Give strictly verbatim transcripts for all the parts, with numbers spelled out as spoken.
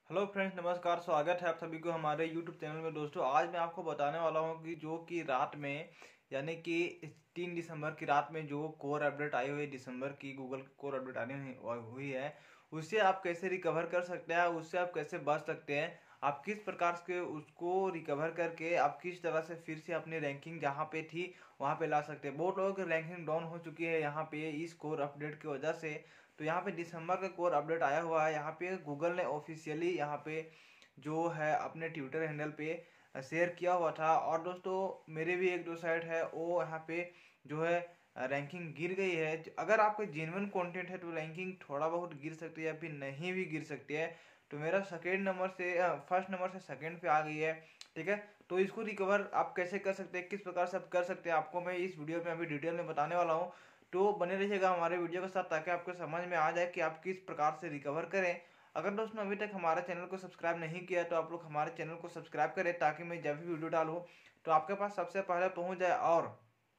Hello friends, नमस्कार। स्वागत है आप सभी को हमारे यूट्यूब चैनल में। दोस्तों, आज मैं आपको बताने वाला हूं कि जो कि रात में यानी कि तीन दिसंबर की रात में जो कोर अपडेट आई हुई है, दिसंबर की गूगल कोर अपडेट आनी हुई हुई है, उससे आप कैसे रिकवर कर सकते हैं, उससे आप कैसे बच सकते हैं, आप किस प्रकार से उसको रिकवर करके आप किस तरह से फिर से अपनी रैंकिंग जहाँ पे थी वहाँ पे ला सकते हैं। बहुत लोगों की रैंकिंग डाउन हो चुकी है यहाँ पे इस कोर अपडेट की वजह से। तो यहाँ पे दिसंबर का कोर अपडेट आया हुआ है। यहाँ पे गूगल ने ऑफिशियली यहाँ पे जो है अपने ट्विटर हैंडल पे शेयर किया हुआ था। और दोस्तों, मेरे भी एक दो साइट है वो यहाँ पे जो है रैंकिंग गिर गई है। अगर आपका जेन्युइन कंटेंट है तो रैंकिंग थोड़ा बहुत गिर सकती है या फिर नहीं भी गिर सकती है। तो मेरा सेकेंड नंबर से फर्स्ट नंबर से सेकेंड पे आ गई है। ठीक है, तो इसको रिकवर आप कैसे कर सकते हैं, किस प्रकार से आप कर सकते हैं, आपको मैं इस वीडियो में अभी डिटेल में बताने वाला हूँ। तो बने रहिएगा हमारे वीडियो के साथ ताकि आपको समझ में आ जाए कि आप किस प्रकार से रिकवर करें। अगर दोस्तों अभी तक हमारे चैनल को सब्सक्राइब नहीं किया तो आप लोग हमारे चैनल को सब्सक्राइब करें ताकि मैं जब भी वीडियो डालूँ तो आपके पास सबसे पहले पहुंच जाए और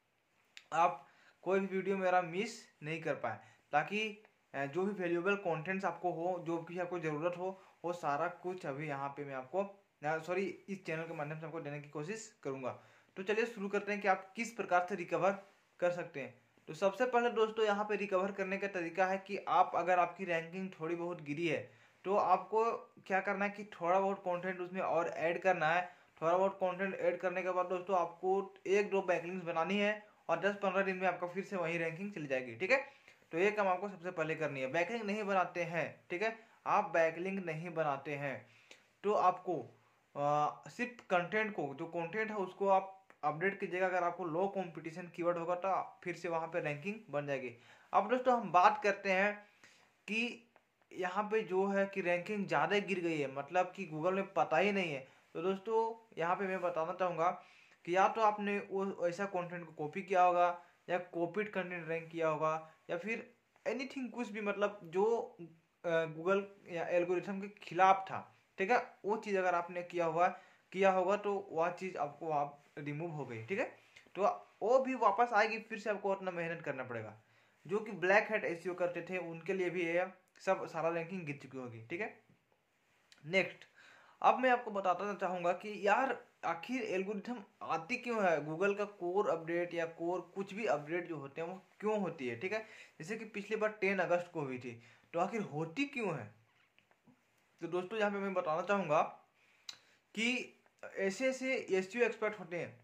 आप कोई भी वीडियो मेरा मिस नहीं कर पाए, ताकि जो भी वैल्यूएबल कंटेंट्स आपको हो, जो भी आपको ज़रूरत हो, वो सारा कुछ अभी यहाँ पे मैं आपको सॉरी इस चैनल के माध्यम से आपको देने की कोशिश करूँगा। तो चलिए शुरू करते हैं कि आप किस प्रकार से रिकवर कर सकते हैं। तो सबसे पहले दोस्तों, यहाँ पे रिकवर करने का तरीका है कि आप अगर आपकी रैंकिंग थोड़ी बहुत गिरी है तो आपको क्या करना है कि थोड़ा बहुत कंटेंट उसमें और ऐड करना है। थोड़ा बहुत कंटेंट ऐड करने के बाद दोस्तों आपको एक दो बैकलिंक्स बनानी है और दस पंद्रह दिन में आपका फिर से वही रैंकिंग चली जाएगी। ठीक है, तो ये काम आपको सबसे पहले करनी है। बैकलिंक नहीं बनाते हैं, ठीक है, आप बैकलिंक नहीं बनाते हैं तो आपको आ, सिर्फ कंटेंट को, जो कंटेंट है उसको आप अपडेट कीजिएगा। अगर आपको लो कंपटीशन कीवर्ड होगा तो फिर से वहां पे रैंकिंग बन जाएगी। अब दोस्तों हम बात करते हैं कि यहाँ पे जो है कि रैंकिंग ज़्यादा गिर गई है, मतलब कि गूगल में पता ही नहीं है। तो दोस्तों यहाँ पे मैं बताना चाहूँगा कि या तो आपने वो ऐसा कंटेंट को कॉपी किया होगा या कॉपीड कंटेंट रैंक किया होगा या फिर एनीथिंग, कुछ भी, मतलब जो गूगल या एल्गोरिथम के खिलाफ था। ठीक है, वो चीज़ अगर आपने किया हुआ किया होगा तो वह चीज़ आपको आप रिमूव हो गई। ठीक है, तो वो भी वापस आएगी, फिर से आपको उतना मेहनत करना पड़ेगा। जो कि ब्लैक हैट एसईओ करते थे उनके लिए भी ये सब सारा रैंकिंग गिर चुकी होगी। ठीक है, नेक्स्ट अब मैं आपको बताना चाहूंगा कि यार आखिर एल्गोरिथम आती क्यों है, गूगल का कोर अपडेट या कोर कुछ भी अपडेट जो होते हैं वो क्यों होती है। ठीक है, जैसे कि पिछली बार टेन अगस्त को हुई थी, तो आखिर होती क्यों है। तो दोस्तों यहाँ पे मैं बताना चाहूंगा कि ऐसे ऐसे एसईओ एक्सपर्ट होते हैं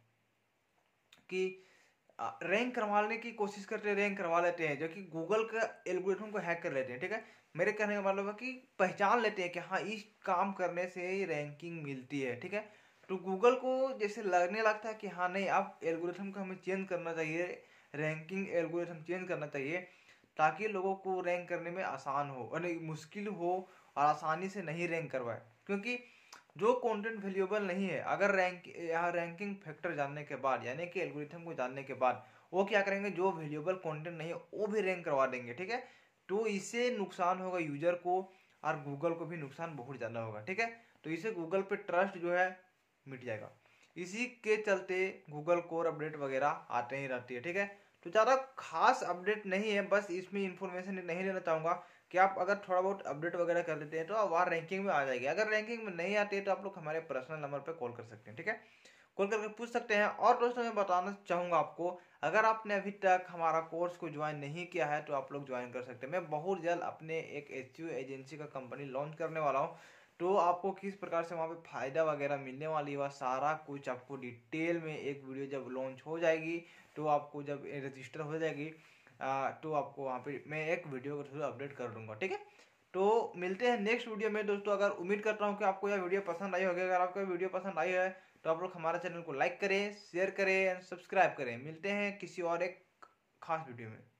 कि रैंक करवाने की कोशिश करते हैं, रैंक करवा लेते हैं, जो कि गूगल का एल्गोरिथम को हैक कर लेते हैं। ठीक है, मेरे कहने का मतलब है कि पहचान लेते हैं कि हाँ इस काम करने से रैंकिंग मिलती है। ठीक है, तो गूगल को जैसे लगने लगता है कि हाँ नहीं, अब एल्गोरिथम को हमें चेंज करना चाहिए, रैंकिंग एल्गोरिथम चेंज करना चाहिए ताकि लोगों को रैंक करने में आसान हो और मुश्किल हो और आसानी से नहीं रैंक करवाए। क्योंकि जो कंटेंट वैल्यूएबल नहीं है, अगर रैंक यहाँ रैंकिंग फैक्टर जानने के बाद यानी कि एल्गोरिथम को जानने के बाद वो क्या करेंगे, जो वैल्यूएबल कंटेंट नहीं है वो भी रैंक करवा देंगे। ठीक है, तो इससे नुकसान होगा यूजर को और गूगल को भी नुकसान बहुत ज़्यादा होगा। ठीक है, तो इससे गूगल पे ट्रस्ट जो है मिट जाएगा। इसी के चलते गूगल कोर अपडेट वगैरह आते ही रहती है। ठीक है, तो ज़्यादा खास अपडेट नहीं है, बस इसमें इंफॉर्मेशन नहीं लेना चाहूँगा कि आप अगर थोड़ा बहुत अपडेट वगैरह कर देते हैं तो आप वहाँ रैंकिंग में आ जाएगी। अगर रैंकिंग में नहीं आती है तो आप लोग हमारे पर्सनल नंबर पर कॉल कर सकते हैं। ठीक है, कॉल करके पूछ सकते हैं। और दोस्तों मैं बताना चाहूँगा आपको, अगर आपने अभी तक हमारा कोर्स को ज्वाइन नहीं किया है तो आप लोग ज्वाइन कर सकते हैं। मैं बहुत जल्द अपने एक एसईओ एजेंसी का कंपनी लॉन्च करने वाला हूँ, तो आपको किस प्रकार से वहाँ पे फ़ायदा वगैरह मिलने वाली है सारा कुछ आपको डिटेल में एक वीडियो जब लॉन्च हो जाएगी, तो आपको जब रजिस्टर हो जाएगी आ, तो आपको वहाँ पे मैं एक वीडियो के थ्रू अपडेट कर दूंगा। ठीक है, तो मिलते हैं नेक्स्ट वीडियो में दोस्तों। अगर उम्मीद करता हूँ कि आपको यह वीडियो पसंद आई होगी। अगर आपको वीडियो पसंद आई है तो आप लोग हमारे चैनल को लाइक करें, शेयर करें, सब्सक्राइब करें। मिलते हैं किसी और एक खास वीडियो में।